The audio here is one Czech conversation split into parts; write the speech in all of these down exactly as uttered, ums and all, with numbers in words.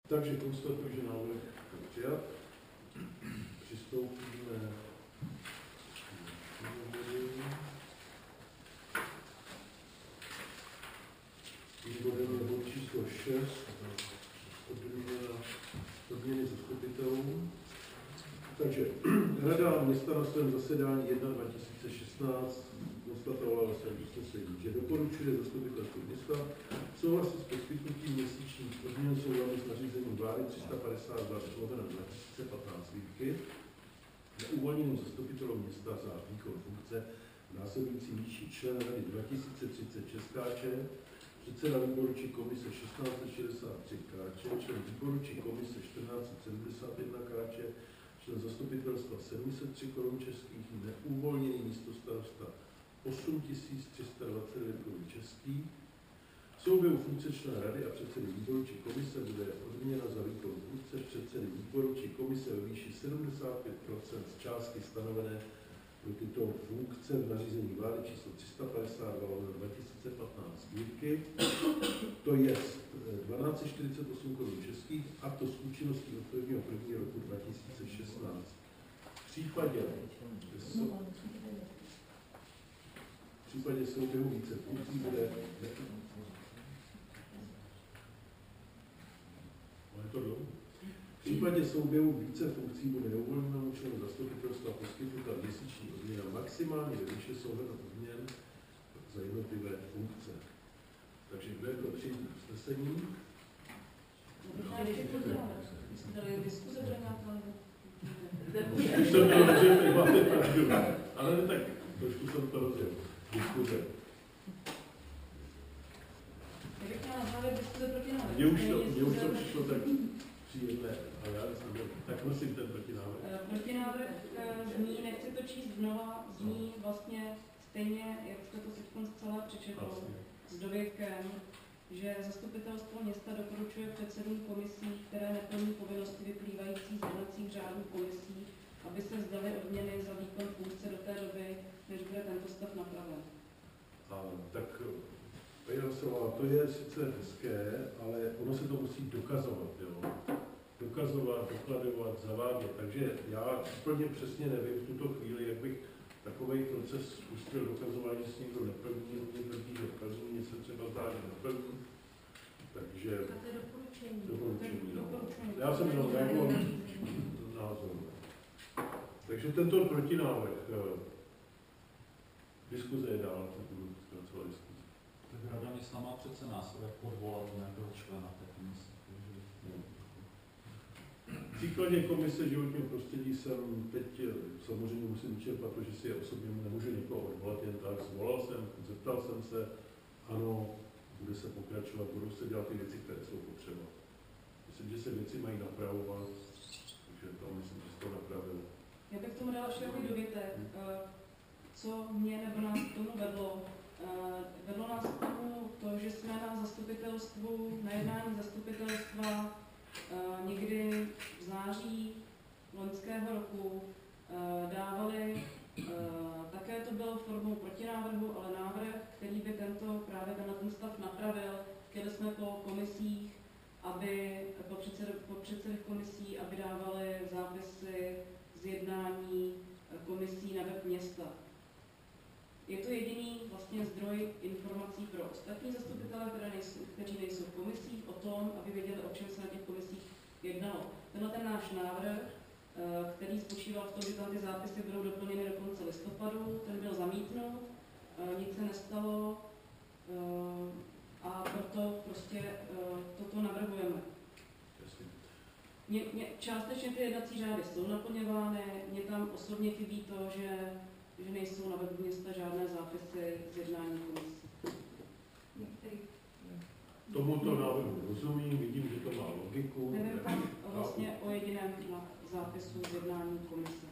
Takže konstatuji, že návrh je přijat. Přistoupíme výborem je bod číslo šest, odměny zastupitelů. Takže Rada města na svém zasedání prvního ledna dva tisíce šestnáct konstatovala ve svém usnesení, že doporučuje zastupitelstvu města souhlasit s poskytnutím měsíčních odměn souladu s nařízením vlády tři sta padesát dva dva tisíce patnáct výtky neuvolněným zastupitelům města za výkon funkce v následující výši člen Rady dva tisíce třicet šest K Č, předseda výboru či komise šestnáct set šedesát tři K Č, člen výboru či komise čtrnáct set sedmdesát jedna K Č, člen zastupitelstva sedm set tři korun českých, neuvolněný místostarosta osm tisíc tři sta dvacet devět korun českých. V souběhu funkce člena rady a předsedy výboru či komise bude odměna za výkon funkce předsedy výboru či komise ve výši sedmdesát pět procent z částky stanovené pro tyto funkce v nařízení vlády číslo tři sta padesát dva dva tisíce patnáct sbírky, to je dvanáct set čtyřicet osm korun českých, a to s účinností od prvního prvního roku dva tisíce šestnáct. V případě v případě souběhu více funkcí bude v případě souběhu více funkcí bude neuvolněnému členu zastupitelstva poskytnuta měsíční odměna maximálně ve výši souhrnu odměn za jednotlivé funkce. Takže kdo je to přijít usnesení? Už jsem to rozděl, máte pravdu. Ale tak trošku jsem to rozděl. Diskuze. Mně už to, mně už to přišlo tak příjemné, ale já jsem tak prosím ten protinávrh. Protinávrh zní, nechci to číst znova, zní vlastně stejně, jak jste to teď zcela přečetl, s dovětkem, že zastupitelstvo města doporučuje předsedům komisí, které neplní povinnosti vyplývající z jednacích řádů komisí, aby se vzdali odměny za výkon funkce do té doby, než bude tento stav napraven. A, tak Jaroslava, to je sice hezké, ale ono se to musí dokazovat, jo. Dokazovat, dokladovat, zavádět. Takže já úplně přesně nevím v tuto chvíli, jak bych takový proces spustil dokazování, že s někdo neplní, mě tvrdí, že plní, mě se třeba zdá, že neplní. Takže to je doporučení. Doporučení, no. Já jsem měl nějakou názor. Takže tento protinávrh, diskuze je dál, budu zpracovat diskuze. Tak Rada města má přece následek odvolat nějakého člena té komise. V příkladě komise životního prostředí jsem teď samozřejmě musím vyčerpat to, že si osobně nemůžu někoho odvolat jen tak. Zvolal jsem, zeptal jsem se, ano, bude se pokračovat, budou se dělat ty věci, které jsou potřeba. Myslím, že se věci mají napravovat, takže to myslím, že se to napravilo. Já bych tomu dala ještě takový dovětek, co mě nebo nás k tomu vedlo. Vedlo nás k tomu to, že jsme na zastupitelstvu, na jednání zastupitelstva někdy v září loňského roku dávali, také to bylo formou protinávrhu, ale návrh, který by tento právě ten stav napravil. Chtěli jsme po komisích, aby, po, předsed, po předsedech komisí, aby dávali zápisy z jednání komisí na web města. Je to jediný vlastně zdroj informací pro ostatní zastupitele, které nejsou, kteří nejsou v komisích, o tom, aby věděli, o čem se na těch komisích jednalo. Tenhle ten náš návrh, který spočíval v tom, že tam ty zápisy budou doplněny do konce listopadu, ten byl zamítnut, nic se nestalo a proto prostě toto navrhujeme. Mě, mě, částečně ty jednací řády jsou naplňovány, mně tam osobně chybí to, že že nejsou na webu města žádné zápisy z jednání komisí. Tomuto návrhu rozumím, vidím, že to má logiku. Nevím tak vlastně o jediném zápisu z jednání komise.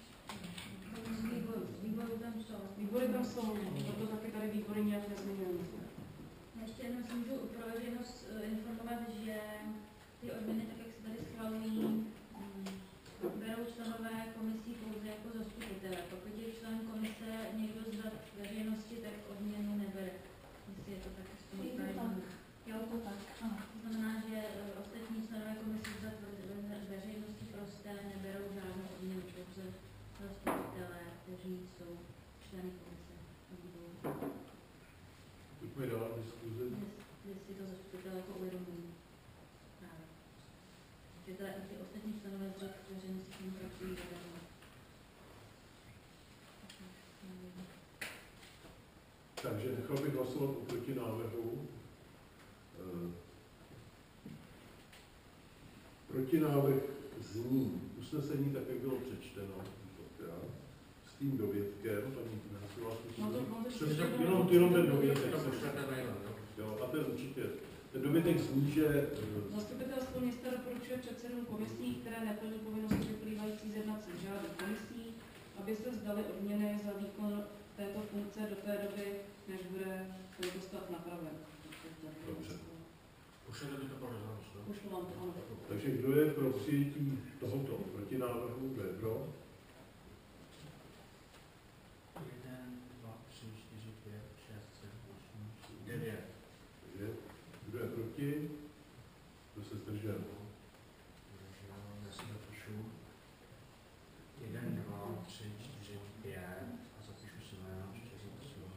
Výbory tam jsou. Výbory tam jsou, proto taky tady výbory nějak nezmiňujeme. Ještě jednou si můžu pro veřejnost informovat, že ty odměny, tak jak se tady schvalují, berou členové komisí pouze jako zastupitele. Pokud je člen komise někdo z veřejnosti, tak odměnu nebere. Jestli je to tak. Jo, to tak. To znamená, že ostatní členové zastupitelé a ti ostatní členové z řad veřejnosti, kteří pracují v radě. Takže nechal bych hlasovat o protinávrhu. Eh, Protinávrh zní usnesení tak, jak bylo přečteno, s tím dovětkem, paní Násová, No to- no to Přesně, přečteno. jenom, jenom ten dovětek. To pošlete mailem, jo? Jo, a to je určitě, ten dovětek zní, že eh, Zastupitelstvo města doporučuje předsedům komisí, které neplní povinnosti vyplývající z jednacích řádů komisí, aby se vzdali odměny za výkon této funkce do té doby, než bude tento stav napraven. Dobře. Pošlete mi to pro rozhodnost, jo? Pošlu vám to, ano. takže kdo je pro přijetí tohoto protinávrhu, kdo je pro? Jeden, dva, tři, čtyři, pět, šest, sedm, osm, devět. devět. Kdo je proti? Kdo se zdržel? Takže já si zapíšu. Jeden, dva, tři, čtyři, pět. A zapíšu si jméno, čtyři, osm.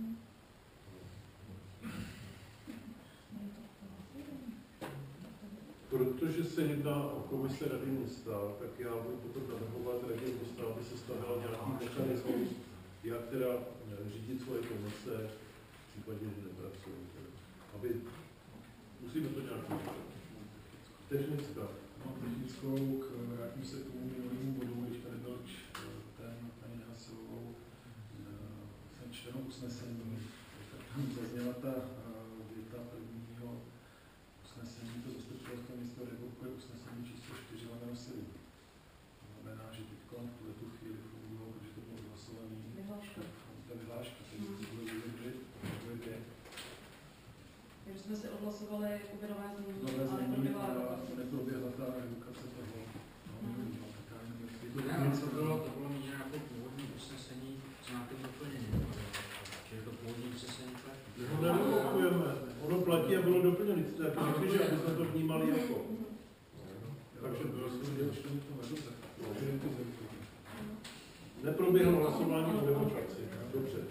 Protože se jedná o komise Rady města, tak já budu potom navrhovat Radě města, aby se stavil nějaký mechanismus, jak teda eh, řídit svoje komise, v případě, že nepracují. Aby, musíme to nějak vyřešit. Technická. Mám technickou, k, vrátím se k tomu minulému bodu, když tady byl č- ten paní Hasilovou, jsem členou usnesení, tak tam zazněla ta eh, věta prvního usnesení, to zastupitelstvo města republiky usnesení číslo čtyři lomeno sedm. To znamená, že teď v tuhle tu chvíli fungují, protože to bylo hlasované. Vyhláška. Ta vyhláška, takže to bylo vydržet, dvě. Takže jsme si odhlasovali uvědomé změní, Nové ale změní, neproběhla a revokace. neproběhla ta revokace toho. No, Mhm. no, tak já nevím, jestli to Ne, něco to bylo, to bylo míněno jako původní usnesení s nějakým doplněním. Čili to původní usnesení platí. No, nerevokujeme. Ono platí a bylo doplněno. Tak řekli, že aby jsme to vnímali jako. Takže neproběhlo hlasování o revokaci. Dobře.